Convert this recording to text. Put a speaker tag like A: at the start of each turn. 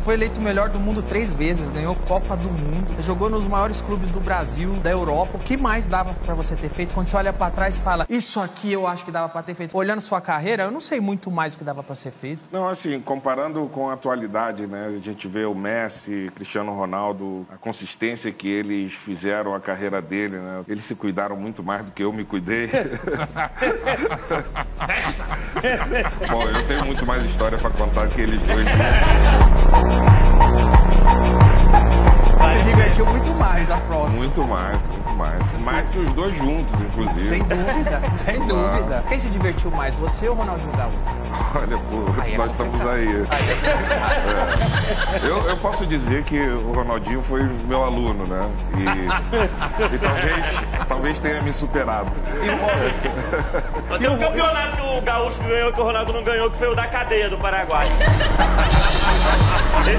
A: foi eleito o melhor do mundo 3 vezes, ganhou Copa do Mundo, você jogou nos maiores clubes do Brasil, da Europa. O que mais dava pra você ter feito? Quando você olha pra trás e fala, isso aqui eu acho que dava pra ter feito. Olhando sua carreira, eu não sei muito mais o que dava pra ser feito.
B: Não, assim, comparando com a atualidade, né? A gente vê o Messi, Cristiano Ronaldo, a consistência que eles fizeram a carreira dele, né? Eles se cuidaram muito mais do que eu me cuidei. Bom, eu tenho muito mais história pra contar que eles dois juntos.
A: Você divertiu muito mais a próxima.
B: Muito mais, muito mais. Mais que os dois juntos, inclusive.
A: Sem dúvida, sem dúvida. Quem se divertiu mais, você ou Ronaldinho Gaúcho?
B: Olha, pô, nós estamos aí. Eu posso dizer que o Ronaldinho foi meu aluno, né? E talvez tenha me superado.
C: Tem um campeonato que o Gaúcho ganhou que o Ronaldo não ganhou, que foi o da cadeia do Paraguai.